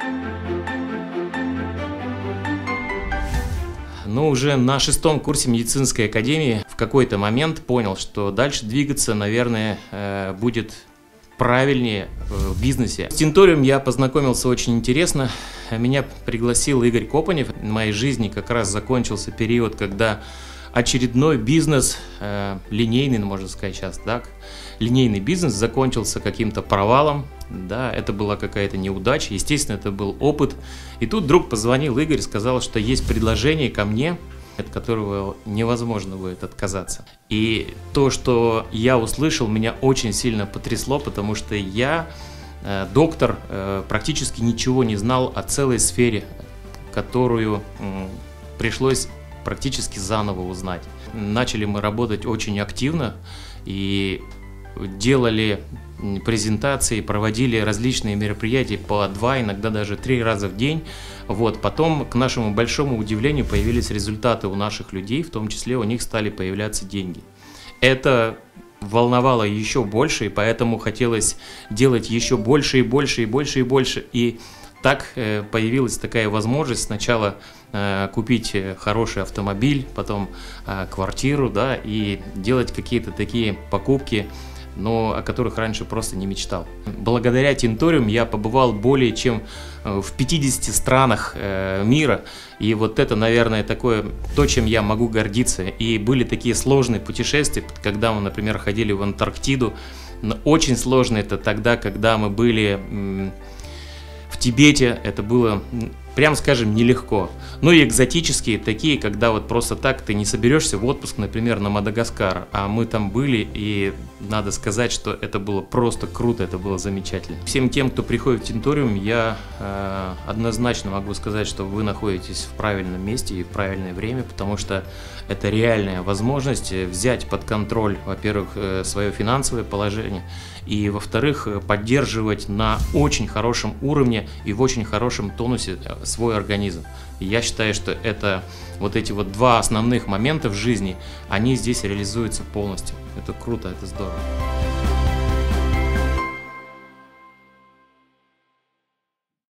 Но уже на 6-м курсе медицинской академии в какой-то момент понял, что дальше двигаться, наверное, будет правильнее в бизнесе. С Тинториум я познакомился очень интересно. Меня пригласил Игорь Копанев. В моей жизни как раз закончился период, когда очередной бизнес, линейный, можно сказать сейчас так, линейный бизнес закончился каким-то провалом. Да, это была какая-то неудача, естественно, это был опыт. И тут вдруг позвонил Игорь, сказал, что есть предложение ко мне, от которого невозможно будет отказаться. И то, что я услышал, меня очень сильно потрясло, потому что я, доктор, практически ничего не знал о целой сфере, которую пришлось практически заново узнать. Начали мы работать очень активно и делали презентации, проводили различные мероприятия по 2, иногда даже 3 раза в день. Вот. Потом, к нашему большому удивлению, появились результаты у наших людей, в том числе у них стали появляться деньги. Это волновало еще больше, и поэтому хотелось делать еще больше и больше и больше и больше. И так появилась такая возможность сначала купить хороший автомобиль, потом квартиру, да, и делать какие-то такие покупки, но о которых раньше просто не мечтал. Благодаря Тинториум я побывал более чем в 50 странах мира, и вот это, наверное, такое, то, чем я могу гордиться. И были такие сложные путешествия, когда мы, например, ходили в Антарктиду. Но очень сложно это тогда, когда мы были в Тибете, это было, прям скажем, нелегко. Ну и экзотические такие, когда вот просто так ты не соберешься в отпуск, например, на Мадагаскар, а мы там были, и надо сказать, что это было просто круто, это было замечательно. Всем тем, кто приходит в Тинториум, я однозначно могу сказать, что вы находитесь в правильном месте и в правильное время, потому что это реальная возможность взять под контроль, во-первых, свое финансовое положение, и, во-вторых, поддерживать на очень хорошем уровне и в очень хорошем тонусе свой организм. И я считаю, что это вот эти вот 2 основных момента в жизни, они здесь реализуются полностью. Это круто, это здорово.